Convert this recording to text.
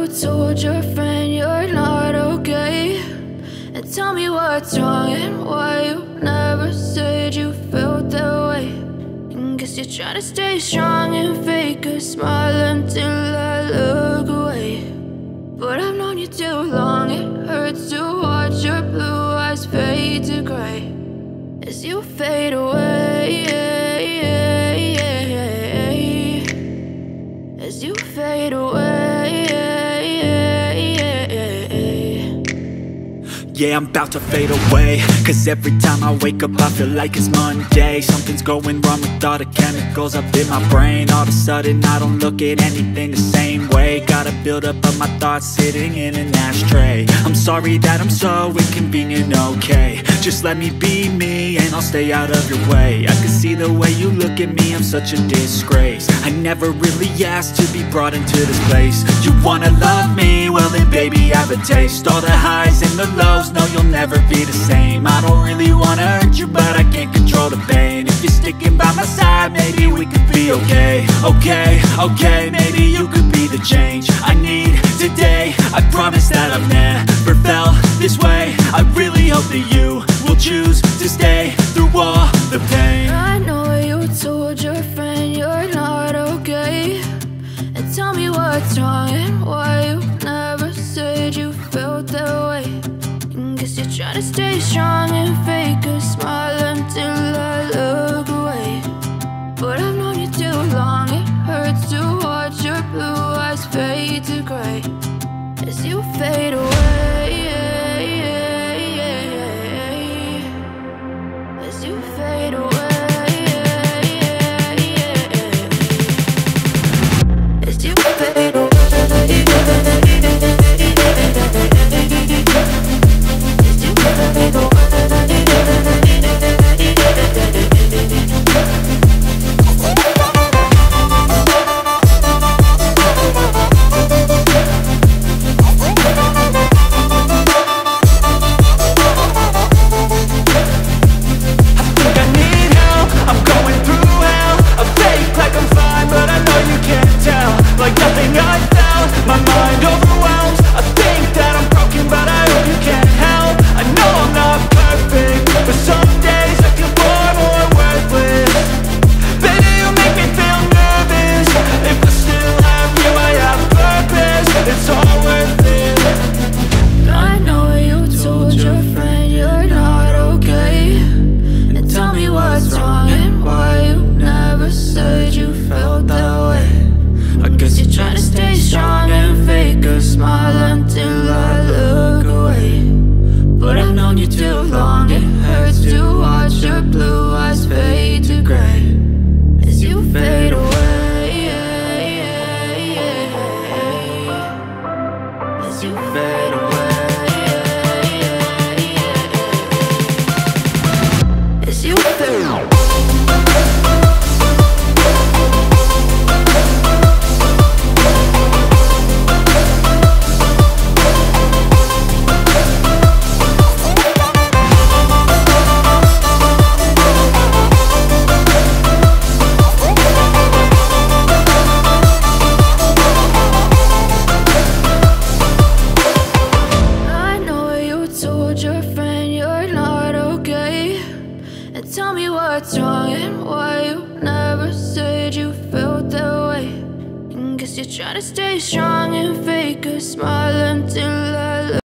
told your friend you're not okay? And tell me what's wrong and why you never said you felt that way. And guess you're trying to stay strong and fake a smile until I look away. But I've known you too long, it hurts to watch your blue eyes fade to gray as you fade away, as you fade away. Yeah, I'm about to fade away, cause every time I wake up I feel like it's Monday. Something's going wrong with all the chemicals up in my brain. All of a sudden I don't look at anything the same way. Got a buildup of my thoughts sitting in an ashtray. I'm sorry that I'm so inconvenient, okay? Just let me be me and I'll stay out of your way. I can see the way you look at me, I'm such a disgrace. I never really asked to be brought into this place. You wanna love me? Well then baby, have a taste. All the highs and the lows, no, you'll never be the same. I don't really wanna hurt you, but I can't control the pain. If you're sticking by my side, maybe we could be okay. Okay, maybe you could be the change I need today. I promise that I've never felt this way. I really hope that you will choose to stay through all the pain. I know you told your friend you're not okay. And tell me what's wrong and why you never said you felt that way. Guess you're trying to stay strong and fake a smile until I look away. But I've known you too long, it hurts to watch your blue eyes fade to gray as you fade away, as you fade away, as you fade away. Trying to stay strong and fake